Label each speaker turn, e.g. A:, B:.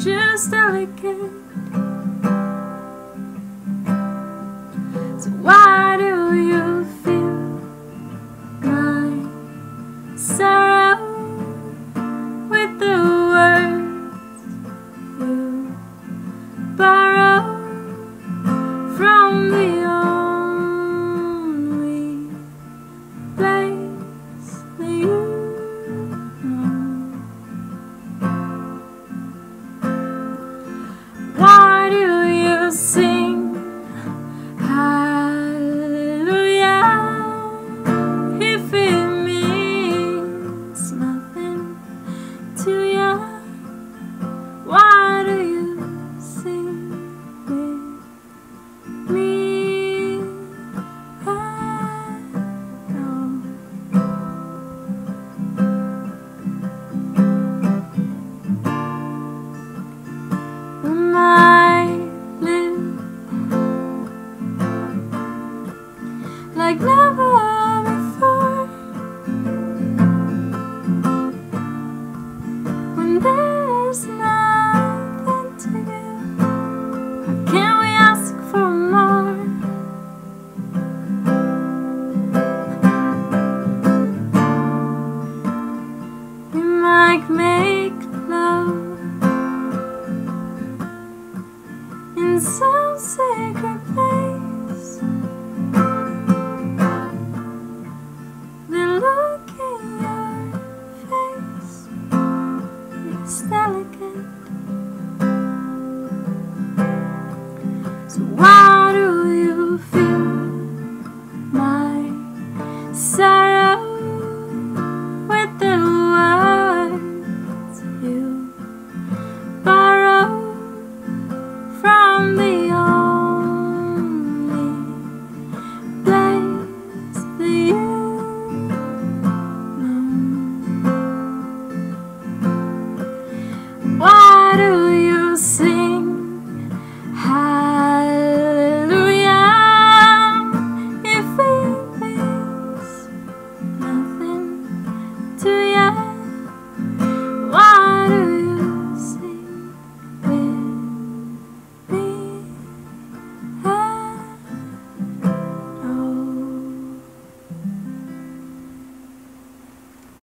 A: just delicate. So why do you feel my sorrow with the words you borrow from the only place that you know? Why do you sing hallelujah if it means nothing to you? Why do you sing with me? I know. When I live like never before, when there's nothing to give, how can we ask for more? We might make love in some sacred place. The look in your face is delicate.